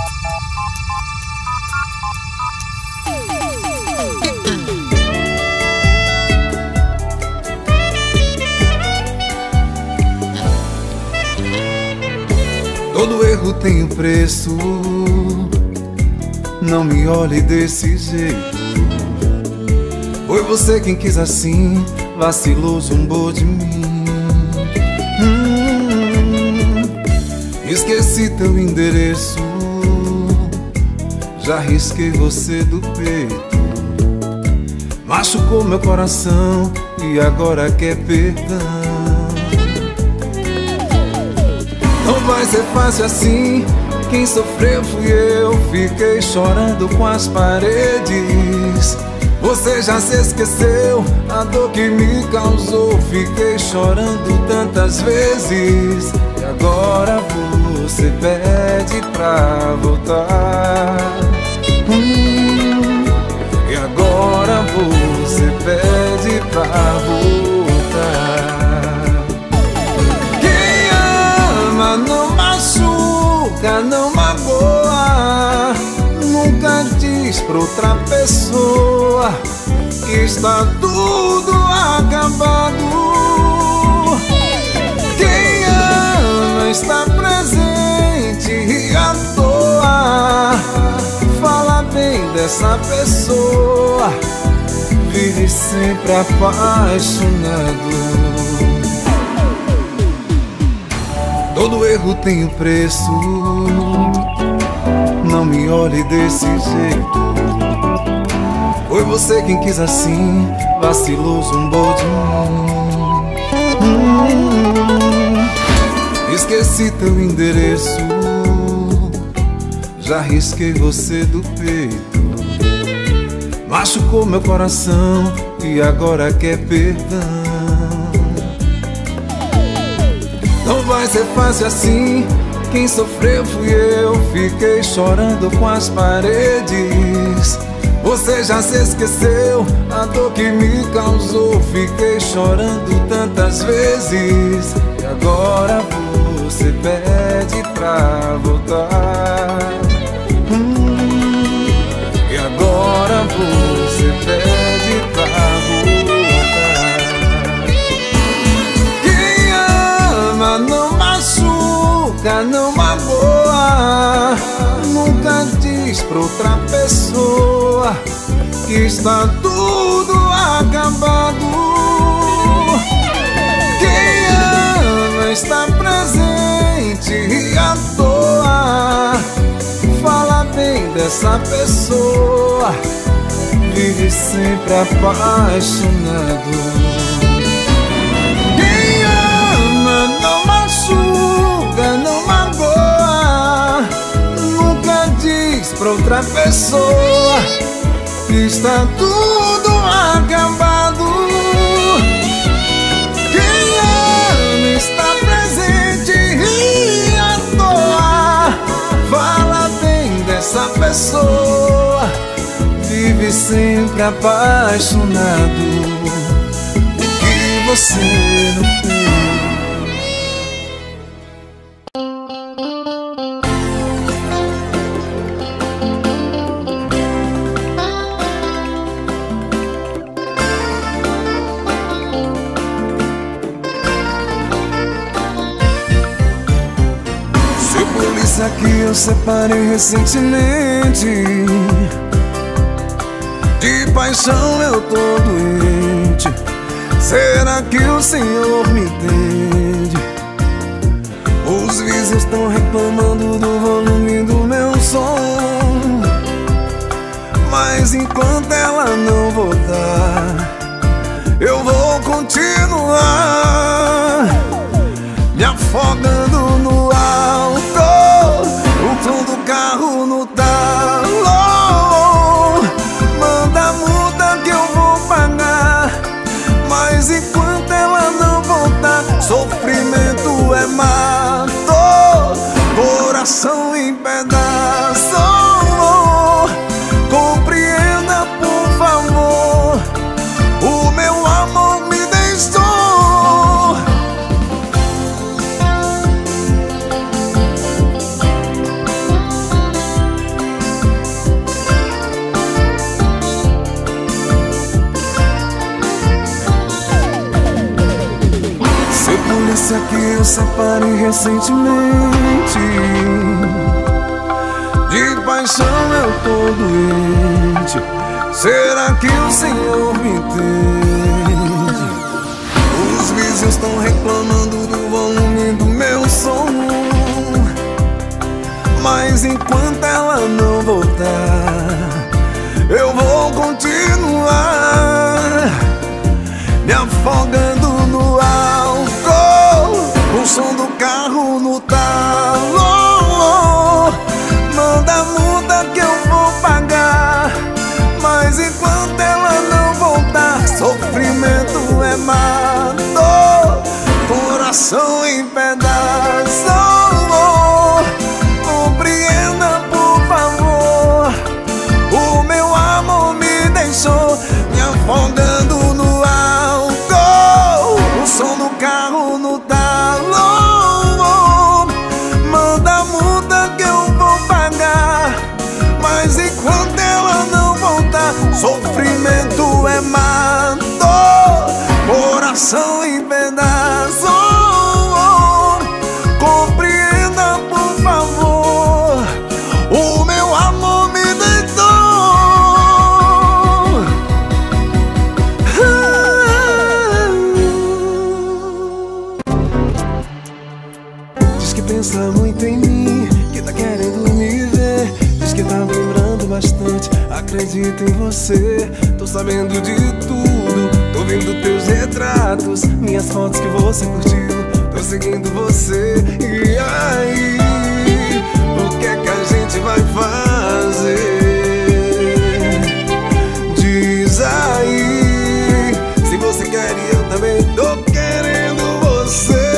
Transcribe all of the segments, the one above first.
Todo erro tem um preço, não me olhe desse jeito. Foi você quem quis assim, vacilou, zombou de mim. Esqueci teu endereço, já risquei você do peito. Machucou meu coração e agora quer perdão. Não vai ser fácil assim, quem sofreu fui eu. Fiquei chorando com as paredes. Você já se esqueceu a dor que me causou. Fiquei chorando tantas vezes e agora você pede pra voltar. E agora você pede pra voltar. Não machuca, não magoa, nunca diz pra outra pessoa que está tudo acabado. Quem ama está presente e à toa fala bem dessa pessoa, vive sempre apaixonado. Todo erro tem um preço, não me olhe desse jeito. Foi você quem quis assim, vacilou, zombou de mim. Esqueci teu endereço, já risquei você do peito. Machucou meu coração e agora quer perdão. Não vai ser fácil assim, quem sofreu fui eu. Fiquei chorando com as paredes. Você já se esqueceu a dor que me causou. Fiquei chorando tantas vezes e agora você pede pra voltar. E agora você pede pra voltar. Não machuca, não magoa, nunca diz pra outra pessoa que está tudo acabado. Quem ama está presente e à toa fala bem dessa pessoa, vive sempre apaixonado. Não machuca, não magoa, nunca diz pra outra pessoa que está tudo acabado. Quem ama está presente e à toa fala bem dessa pessoa, vive sempre apaixonado. O que você não fez? Que eu separei recentemente, de paixão eu tô doente. Será que o Senhor me entende? Os vizinhos estão reclamando do volume do meu som, mas enquanto ela não voltar, eu vou continuar me afogando no alto, o som do carro no talo. Manda a multa que eu vou pagar, mas enquanto ela não voltar, sofrimento é mato, coração em pedaços. Compreenda, por favor, o meu amor me deixou. moça que eu separei recentemente. De paixão eu tô doente. Será que o Senhor me entende? Os vizinhos estão reclamando do volume do meu som, mas enquanto ela não voltar, eu vou continuar me afogando no álcool, o som do carro no talo. Manda a multa que eu vou pagar, mas enquanto ela não voltar, sofrimento é má dor, coração em pedaços. Compreenda, por favor, o meu amor me deixou me afogando no álcool, o som do carro no talo. Manda a multa que eu vou pagar, mas enquanto ela não voltar, sofrimento é má dor, coração em pedaços. Compreenda, por favor, o meu amor me deitou. Diz que pensa muito em mim, que tá querendo me ver. Diz que tá me lembrando bastante, acredito em você. Tô sabendo de tudo, tô vendo teus retratos, minhas fotos que você curtiu. Tô seguindo você, e aí? O que é que a gente vai fazer? Diz aí, se você quer e eu também tô querendo você.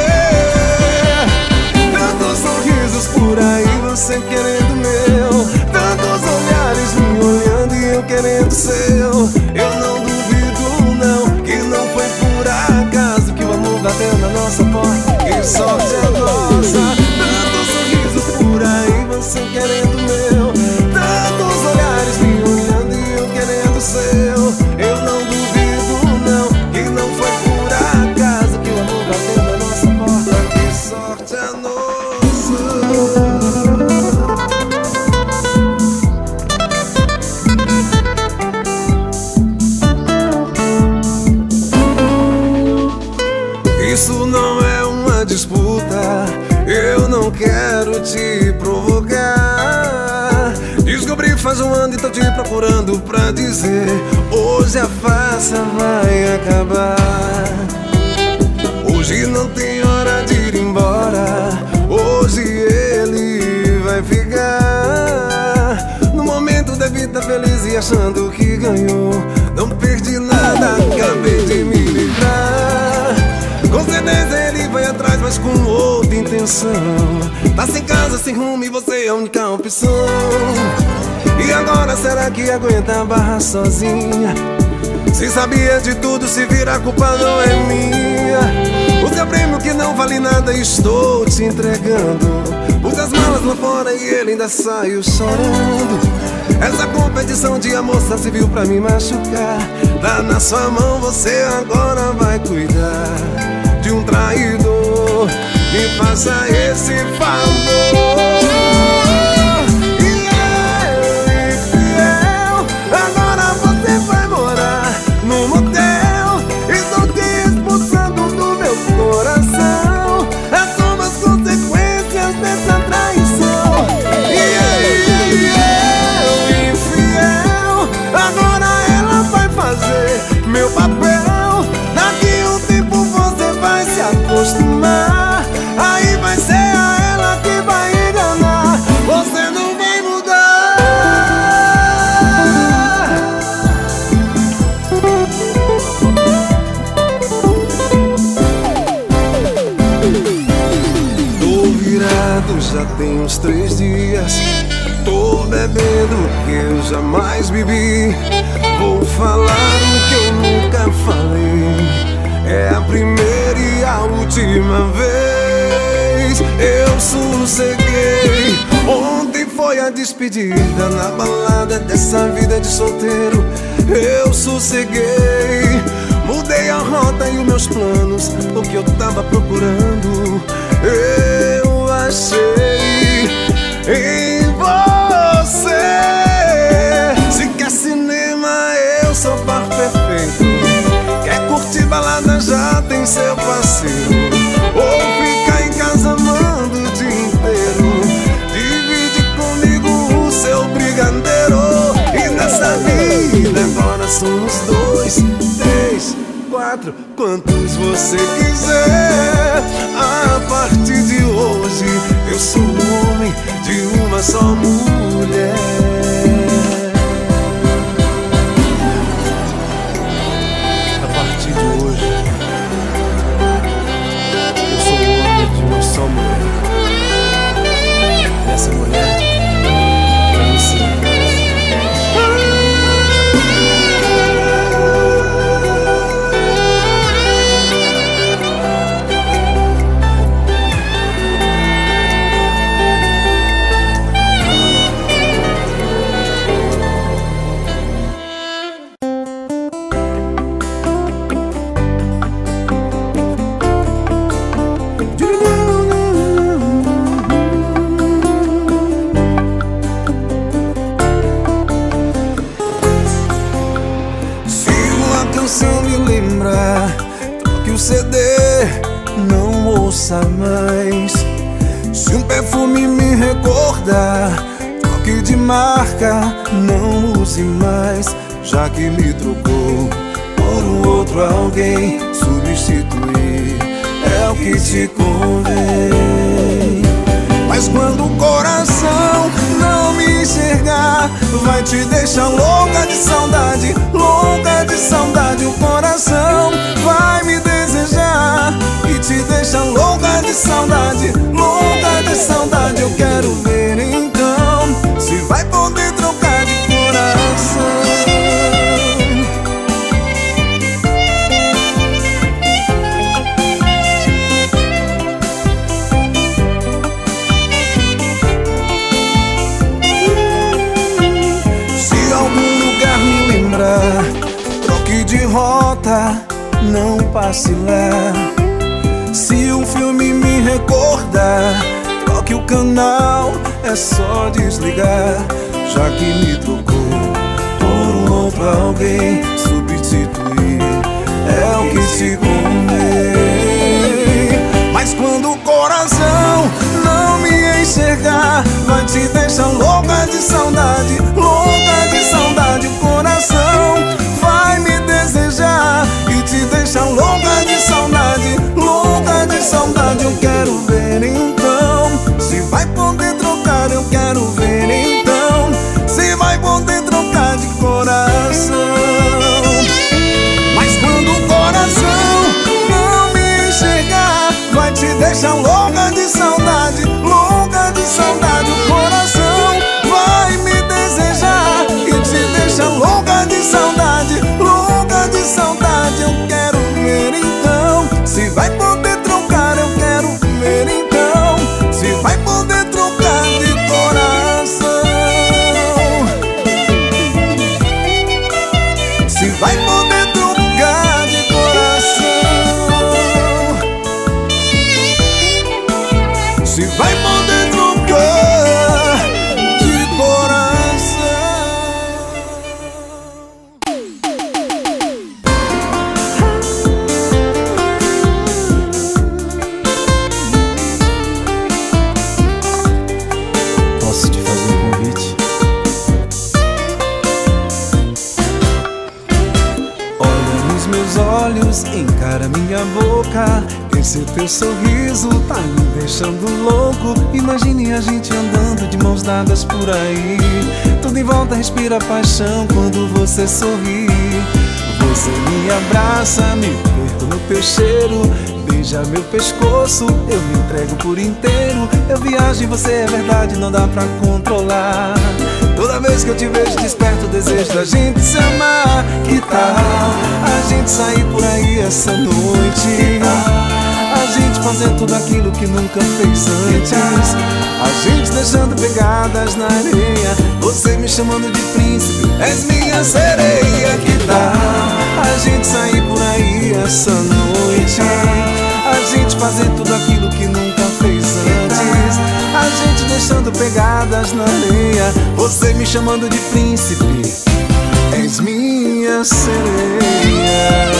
Tantos sorrisos por aí, você querendo meu, tantos olhares me olhando e eu querendo seu. Eu não duvido não, que não foi por acaso que o amor bateu na nossa porta. Que sorte é nossa. Tantos sorrisos por aí, você querendo meu, tantos olhares me olhando e eu querendo seu. Eu não duvido não, que não foi por acaso que o amor bateu na nossa porta. Que sorte é nossa. Isso não é uma disputa, eu não quero te provocar. Descobri faz um ano e tô te procurando pra dizer: hoje a farsa vai acabar. Hoje não tem hora de ir embora, hoje ele vai ficar. No momento deve estar feliz e achando que ganhou. Não perdi nada, acabei de me livrar. Com certeza ele vai atrás, mas com outra intenção. Tá sem casa, sem rumo e você é a única opção. E agora será que aguenta a barra sozinha? Se sabia de tudo, se vira, a culpa não é minha. O seu prêmio que não vale nada estou te entregando. Pus as malas lá fora e ele ainda saiu chorando. Essa competição de amor só se viu pra me machucar. Tá na sua mão, você agora vai cuidar de um traidor. Me faça esse favor. E eu, infiel, agora você vai morar num motel. Estou te expulsando do meu coração. Assuma as consequências dessa traição. E eu, infiel, agora ela vai fazer meu papel. Daqui um tempo você vai se acostumar, aí vai ser a ela que vai enganar. Você não vai mudar. Tô virado já tem uns 3 dias. Tô bebendo o que eu jamais bebi. Vou falar o que eu nunca falei. É a primeira e a última vez. Eu sosseguei. Ontem foi a despedida na balada dessa vida de solteiro. Eu sosseguei. Mudei mudei a rota e os meus planos, o que eu tava procurando eu achei em você. Se quer cinema, eu sou par perfeito. Quer curtir balada, já tem seu parceiro. Ou ficar em casa amando o dia inteiro. Divide comigo o seu brigadeiro. E nessa vida agora somos 2, 3, 4, quantos você quiser. A partir de hoje eu sou o homem de uma só mulher. A partir de hoje eu sou o homem de uma só mulher. E essa mulher é você. CD, não ouça mais. Se um perfume me recordar, troque de marca, não use mais. Já que me trocou por um outro alguém, substituir é o que te convém. Mas quando o coração não me enxergar, vai te deixar louca de saudade, louca de saudade. O coração vai me desejar e te deixa louca de saudade, louca de saudade. Eu quero ver então se vai poder trocar de coração. Se algum lugar me lembrar, troque de rota, não passe lá. Se um filme me recordar, troque o canal, é só desligar. Já que me trocou por um outro alguém, substituir é o que te convém. Mas quando o coração não me enxergar, vai te deixar louca de saudade, louca de saudade. O coração vai me desejar e te deixa louca de saudade, louca de saudade. Eu quero ver então se vai poder trocar. Eu quero ver então se vai poder trocar de coração. Mas quando o coração não me enxergar, vai te deixar louca de saudade, louca de saudade. O coração vai me desejar e te deixa louca de saudade, louca de saudade. Eu quero ver então se vai poder trocar. Eu quero ver então se vai poder trocar de coração. Se vai poder trocar de coração. Se vai poder trocar de coração. Posso te fazer um convite? Olha nos meus olhos, encara minha boca. Esse teu sorriso tá me deixando louco. Imagine a gente andando de mãos dadas por aí. Tudo em volta respira paixão quando você sorri. Você me abraça, me perco no teu cheiro. Beija meu pescoço, eu me entrego por inteiro. Eu viajo e você é verdade, não dá pra controlar. Toda vez que eu te vejo desperto o desejo da gente se amar. Que tal a gente sair por aí essa noite? A gente fazendo tudo aquilo que nunca fez antes. A gente deixando pegadas na areia. Você me chamando de príncipe, és minha sereia. Que tal a a gente sair por aí essa noite, a gente fazer tudo aquilo que nunca fez antes, a gente deixando pegadas na areia, você me chamando de príncipe, és minha sereia.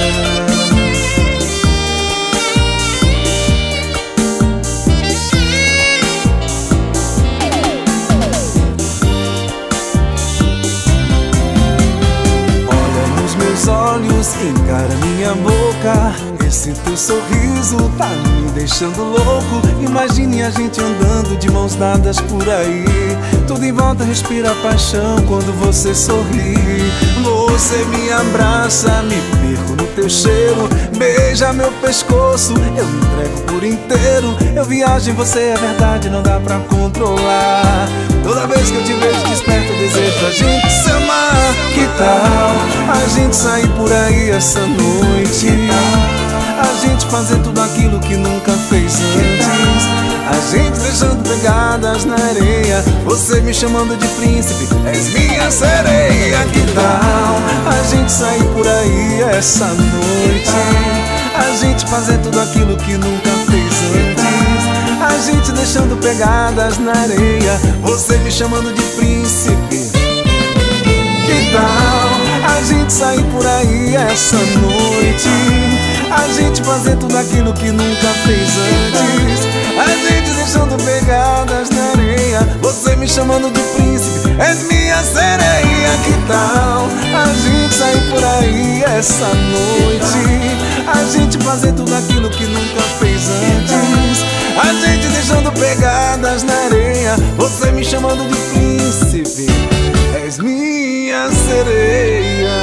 Olhos, encara minha boca, esse teu sorriso tá me deixando louco. Imagine a gente andando de mãos dadas por aí, tudo em volta respira paixão quando você sorri. Você me abraça, me perco no teu cheiro, beija meu pescoço, eu me entrego por inteiro. Eu viajo em você, é verdade, não dá pra controlar. Toda vez que eu te vejo desperta o desejo da gente se amar. Que tal a gente sair por aí essa noite, a gente fazer tudo aquilo que nunca fez antes, a gente deixando pegadas na areia, você me chamando de príncipe, és minha sereia. Que tal a gente sair por aí essa noite, a gente fazer tudo aquilo que nunca fez antes, a gente deixando pegadas na areia, você me chamando de príncipe. Que tal a gente sair por aí essa noite, a gente fazer tudo aquilo que nunca fez antes, a gente deixando pegadas na areia, você me chamando de príncipe, és minha sereia. Que tal a gente sair por aí essa noite, a gente fazer tudo aquilo que nunca fez antes, a gente deixando pegadas na areia, você me chamando de príncipe, és minha sereia.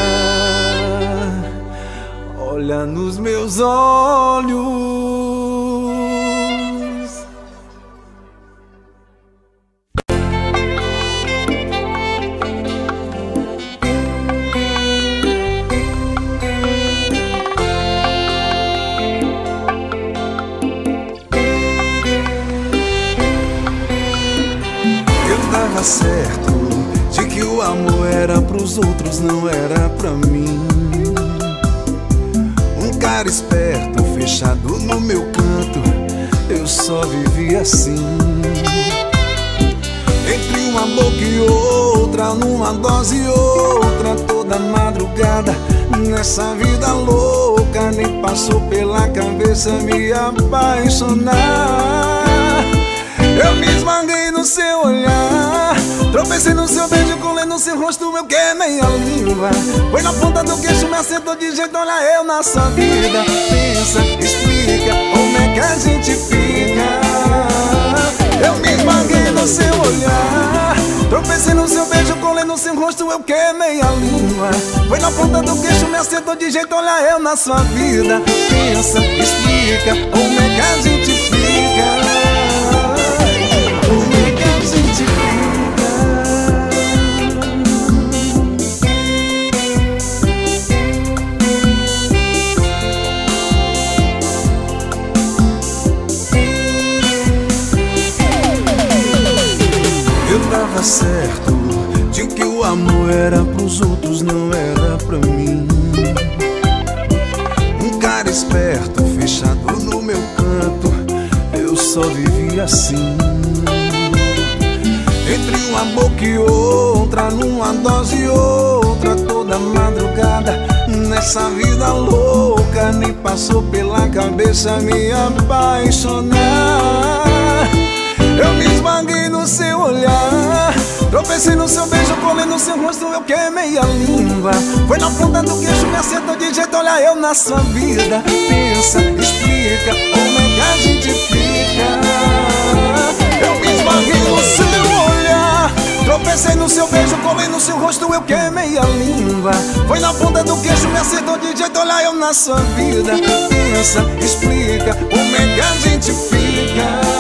Olha nos meus olhos. Eu tava certo de que o amor era pros outros, não era pra mim. Um cara esperto, fechado no meu canto, eu só vivi assim. Entre uma boca e outra, numa dose e outra, toda madrugada, nessa vida louca, nem passou pela cabeça me apaixonar. Eu me esmaguei no seu olhar, tropecei no seu beijo, colei no seu rosto, eu queimei a língua. Foi na ponta do queixo, me acertou de jeito, olha eu na sua vida. Pensa, explica, como é que a gente fica. Eu me esmaguei no seu olhar, tropecei no seu beijo, colei no seu rosto, eu queimei a língua. Foi na ponta do queixo, me acertou de jeito, olha eu na sua vida. Pensa, explica, como é que a gente fica. Eu tava certo de que o amor era pros outros, não era pra mim. Um cara esperto, fechado no meu canto, eu só vivi assim. Entre uma boca e outra, numa dose e outra, toda madrugada, nessa vida louca, nem passou pela cabeça me apaixonar. Eu me esmaguei no seu olhar, tropecei no seu beijo, colei no seu rosto, eu queimei a língua. Foi na ponta do queixo, me acertou de jeito, olha eu na sua vida. Pensa, explica, como é que a gente fica. Eu me esmaguei no seu olhar, tropecei no seu beijo, colei no seu rosto, eu queimei a língua. Foi na ponta do queixo, me acertou de jeito, olha eu na sua vida. Pensa, explica, como é que a gente fica.